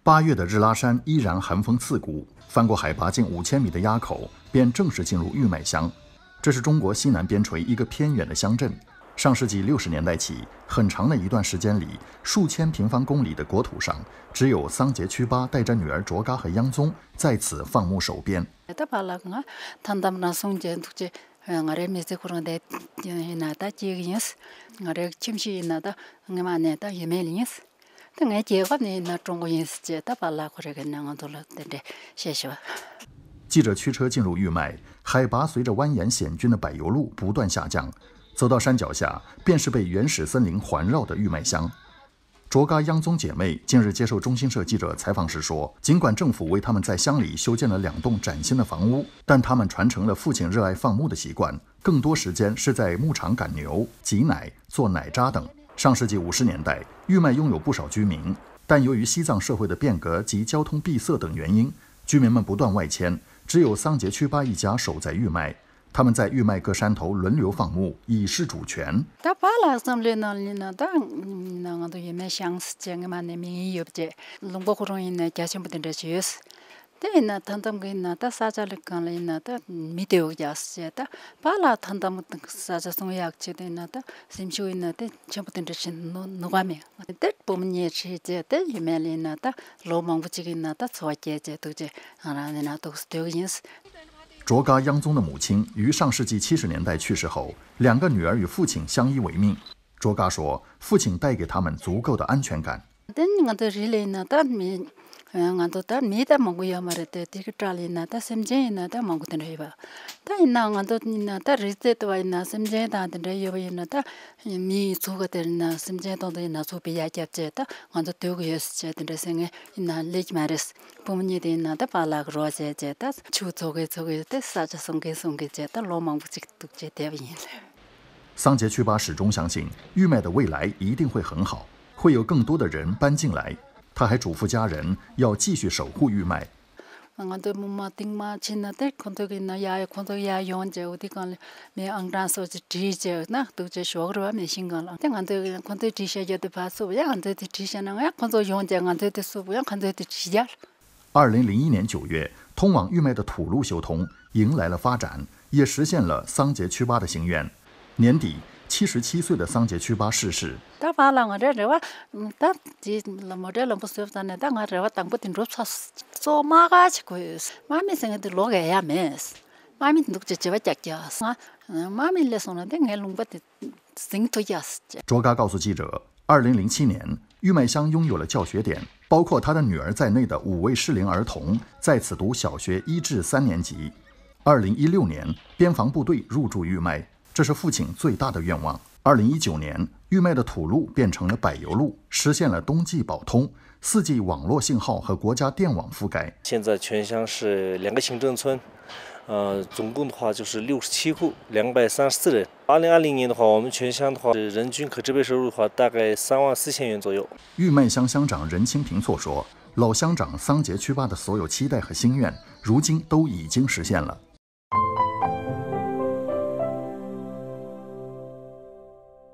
8月的日拉山依然寒风刺骨，翻过海拔近5000米的垭口，便正式进入玉麦乡。这是中国西南边陲一个偏远的乡镇。上世纪60年代起，很长的一段时间里，数千平方公里的国土上，只有桑杰曲巴带着女儿卓嘎和央宗在此放牧守边。记者驱车进入玉麦，海拔随着蜿蜒险峻的柏油路不断下降，走到山脚下，便是被原始森林环绕的玉麦乡。卓嘎央宗姐妹近日接受中新社记者采访时说，尽管政府为他们在乡里修建了2栋崭新的房屋，但他们传承了父亲热爱放牧的习惯，更多时间是在牧场赶牛、挤奶、做奶渣等。上世纪50年代，玉麦拥有不少居民，但由于西藏社会的变革及交通闭塞等原因，居民们不断外迁，只有桑杰曲巴一家守在玉麦。他们在玉麦各山头轮流放牧，以示主权。卓嘎央宗的母亲于上世纪70年代去世后，2个女儿与父亲相依为命。卓嘎说，父亲带给他们足够的安全感。桑杰曲巴始终相信，玉麦的未来一定会很好，会有更多的人搬进来。他还嘱咐家人要继续守护玉麦。2001年9月，通往玉麦的土路修通，迎来了发展，也实现了桑杰曲巴的心愿。年底，77岁的桑杰曲巴逝世。卓嘎告诉记者，2007年，玉麦乡拥有了教学点，包括他的女儿在内的5位适龄儿童在此读小学1至3年级。2016年，边防部队入驻玉麦，这是父亲最大的愿望。2019年，玉麦的土路变成了柏油路，实现了冬季保通，4G网络信号和国家电网覆盖。 现在全乡是2个行政村，总共的话就是67户，234人。2020年的话，我们全乡的话，人均可支配收入的话，大概34000元左右。 玉麦乡乡长任清平错说，老乡长桑杰曲巴的所有期待和心愿，如今都已经实现了。